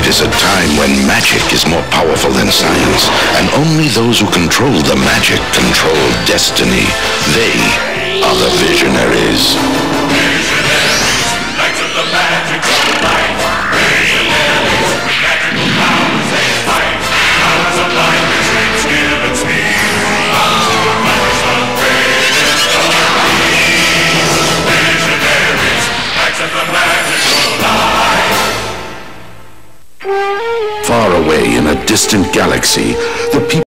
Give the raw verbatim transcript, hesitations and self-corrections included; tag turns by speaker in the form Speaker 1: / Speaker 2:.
Speaker 1: is a time when magic is more powerful than science, and only those who control the magic control destiny. They are the Visionaries.
Speaker 2: Visionaries, knights of the magical light. Visionaries, magical powers they fight. Powers of light, dreams give and speed. Powers of greatest glory. Visionaries, knights of the magical light.
Speaker 1: Far away in a distant galaxy, the people